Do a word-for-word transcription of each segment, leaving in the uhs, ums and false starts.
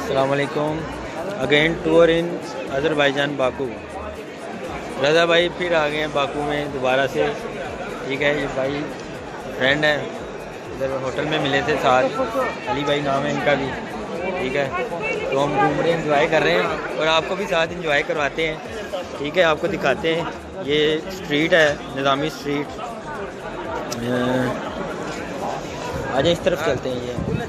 अस्सलाम वालेकुम। Again tour in Azerbaijan Baku. Raza भाई फिर आ गए हैं बाकू में दोबारा से। ठीक है, ये भाई फ्रेंड है, इधर होटल में मिले थे साथ। अली भाई नाम है इनका भी। ठीक है, तो हम घूम रहे हैं, इंजॉय कर रहे हैं और आपको भी साथ इंजॉय करवाते हैं। ठीक है, आपको दिखाते हैं। ये स्ट्रीट है, निज़ामी स्ट्रीट। आज इस तरफ चलते हैं। ये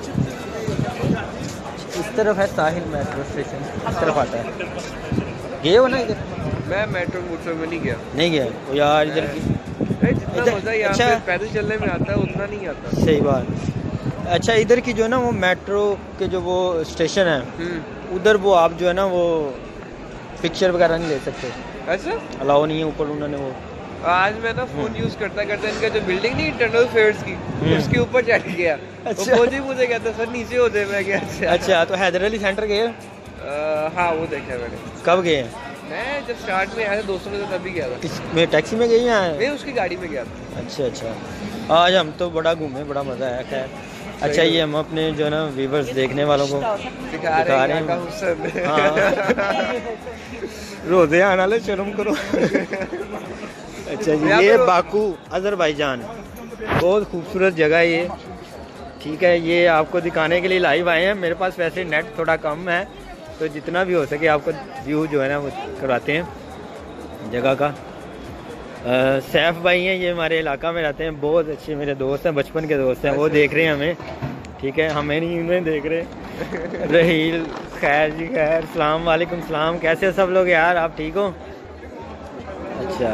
इस तरफ है साहिल मेट्रो स्टेशन, इस तरफ आता है। गए हो ना इधर? मैं मेट्रो मेट्रो में नहीं गया। नहीं गया तो यार इधर की जितना मजा यहाँ अच्छा, पे पैदल चलने में आता है उतना नहीं आता। सही बात। अच्छा, इधर की जो है ना वो मेट्रो के जो वो स्टेशन है, उधर वो आप जो है ना वो पिक्चर वगैरह नहीं ले सकते। अच्छा, अलाउ नहीं है ऊपर उन्होंने वो। आज मैं ना फोन यूज करता करता इनका जो बिल्डिंग नहीं इंटरनल फेयर्स की, उसके ऊपर चढ़ गया। अच्छा। वो ही मुझे कहता सर नीचे हो जाए। मैं गया अच्छा, तो हैदर अली सेंटर गए? हाँ, वो देखा मैंने। कब गए? मैं जब स्टार्ट में आया था दोस्तों के साथ तभी गया था। इसमें टैक्सी में गई या? मैं उसकी गाड़ी में गया था। अच्छा अच्छा, आज हम तो बड़ा घूमे, बड़ा मज़ा आया। खैर अच्छा, ये हम अपने जो है ना व्यूवर्स देखने वालों को दिखा रहे हैं। हाँ। रोज़े आने वाले, शर्म करो। अच्छा जी, ये बाकू अज़रबैजान बहुत खूबसूरत जगह है ये। ठीक है, ये आपको दिखाने के लिए लाइव आए हैं। मेरे पास वैसे नेट थोड़ा कम है, तो जितना भी हो सके आपको व्यू जो है ना वो करवाते हैं जगह का। आ, सैफ भाई हैं, ये हमारे इलाका में रहते हैं, बहुत अच्छे मेरे दोस्त हैं, बचपन के दोस्त हैं। वो देख रहे हैं हमें। ठीक है, हमें नहीं, उन्हें देख रहे। रहील, खैर जी खैर, सलाम वालेकुम सलाम। कैसे हो सब लोग यार, आप ठीक हो? अच्छा,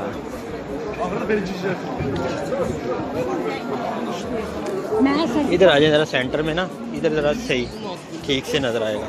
इधर आ जाए ज़रा सेंटर में ना, इधर ज़रा सही ठीक से नज़र आएगा।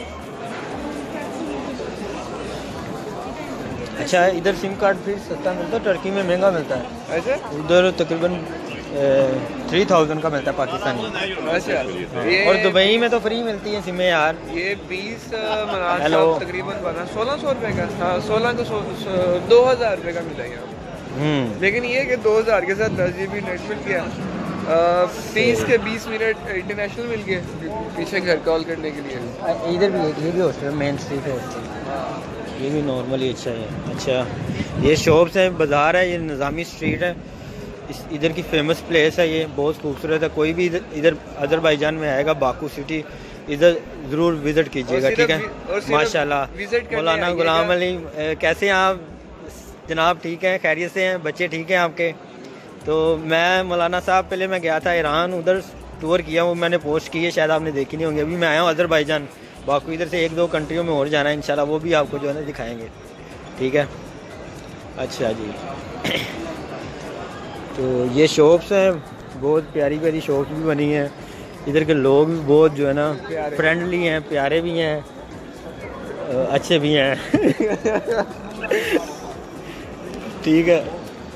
अच्छा, इधर सिम कार्ड फिर सस्ता मिलता है, टर्की में महंगा मिलता है। अच्छा, उधर तकरीबन थ्री थाउजेंड का मिलता है पाकिस्तानी। अच्छा, और दुबई में तो फ्री मिलती है सिमें यार। ये बीस हेलो, तकरीबन बना सोलह सौ रुपये का। हाँ, सोलह को दो हज़ार रुपये का मिला यहाँ। लेकिन ये कि दो हज़ार के साथ दस जी बी नेट मिल गया, तीस के बीस मिनट इंटरनेशनल मिल गए पीछे घर कॉल करने के लिए। इधर भी ये भी हॉस्टल, मेन स्ट्रीट हॉस्टल, ये भी नॉर्मली अच्छा है। अच्छा, ये शॉप्स हैं, बाज़ार है, ये निज़ामी स्ट्रीट है। इस इधर की फेमस प्लेस है, ये बहुत खूबसूरत है। कोई भी इधर अज़रबैजान में आएगा बाकू सिटी, इधर ज़रूर विज़िट कीजिएगा। ठीक है, माशाल्लाह। मौलाना गुलाम अली, कैसे हैं आप जनाब? ठीक हैं, खैरियत से हैं? बच्चे ठीक हैं आपके? तो मैं मौलाना साहब, पहले मैं गया था ईरान, उधर टूर किया, वो मैंने पोस्ट की है, शायद आपने देखी नहीं होंगी। अभी मैं आया हूँ अज़रबैजान बाकू। इधर से एक दो कंट्रियों में और जाना है इंशाल्लाह, वो भी आपको जो है ना दिखाएंगे। ठीक है, अच्छा जी। तो ये शॉप्स हैं, बहुत प्यारी प्यारी शॉप्स भी बनी हैं। इधर के लोग भी बहुत जो है ना फ्रेंडली हैं, प्यारे भी हैं, अच्छे भी हैं। ठीक है,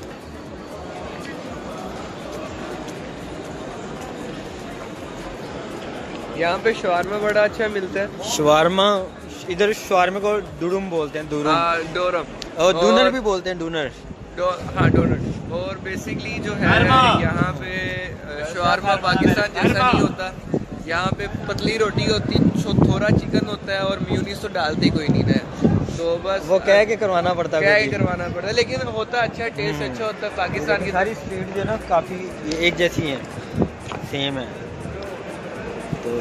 यहाँ पे शवारमा बड़ा अच्छा मिलता है। शवारमा, इधर शवारमे को दुरुम बोलते हैं, दुरुम। हाँ, डोरम। और डूनर भी बोलते हैं, डूनर। डो, हाँ, डोनर। और बेसिकली जो है यहाँ पे शवारमा पाकिस्तान जैसा नहीं होता। यहाँ पे पतली रोटी होती, थोड़ा चिकन होता है और म्यूनीस तो डालते ही कोई नहीं है। तो बस वो कह के करवाना पड़ता है, कह के करवाना पड़ता है, लेकिन होता अच्छा, टेस्ट अच्छा होता है। पाकिस्तान की सारी स्ट्रीट जो है ना काफ़ी एक जैसी है, सेम है। तो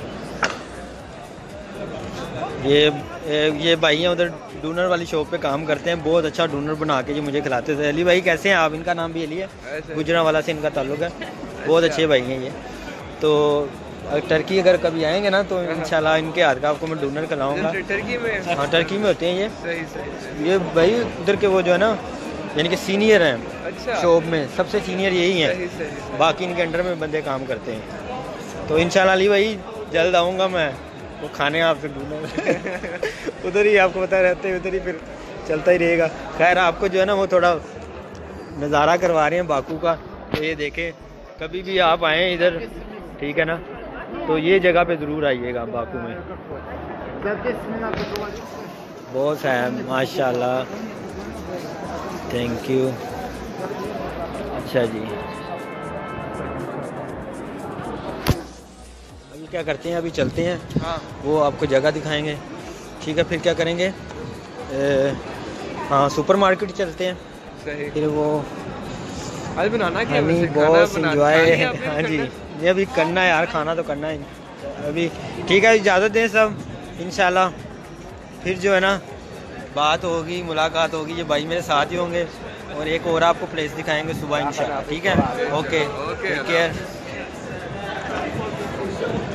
ये ये भाई हैं उधर डूनर वाली शॉप पे काम करते हैं, बहुत अच्छा डूनर बना के ये मुझे खिलाते थे। अली भाई कैसे हैं आप? इनका नाम भी अली है, गुजरांवाला से इनका ताल्लुक है। बहुत अच्छे भाई हैं ये। तो टर्की अगर कभी आएंगे ना तो इंशाल्लाह इनके हाथ का आपको मैं डूनर खिलाऊंगा। टर्की में? हाँ, टर्की में होते हैं ये। सही सही। ये भाई उधर के वो जो है ना यानी कि सीनियर हैं। अच्छा, शॉप में सबसे सीनियर यही हैं, बाकी इनके अंडर में बंदे काम करते हैं। तो इंशाल्लाह अली भाई जल्द आऊँगा मैं, वो खाने आपसे डूनर। उधर ही आपको पता रहते हैं, उधर ही फिर चलता ही रहेगा। खैर, आपको जो है ना वो थोड़ा नज़ारा करवा रहे हैं बाकू का, तो ये देखें। कभी भी आप आएँ इधर, ठीक है ना, तो ये जगह पे ज़रूर आइएगा बाकू में। बहुत है माशाल्लाह, थैंक यू। अच्छा जी, फिर क्या करते हैं, अभी चलते हैं, हाँ वो आपको जगह दिखाएंगे, ठीक है। फिर क्या करेंगे, ए, हाँ सुपर मार्केट चलते हैं, सही। फिर वो आज बनाना क्या है हनी वैसे? खाना बॉस बना- एंजॉय, खानी है आपने हाँ जी, करना? ये अभी करना है यार, खाना तो करना है अभी, ठीक है। इजाज़त दें सब, इंशाल्लाह फिर जो है ना बात होगी, मुलाकात होगी, ये भाई मेरे साथ ही होंगे और एक और आपको प्लेस दिखाएंगे सुबह इंशाल्लाह, ठीक है। Okay, take care.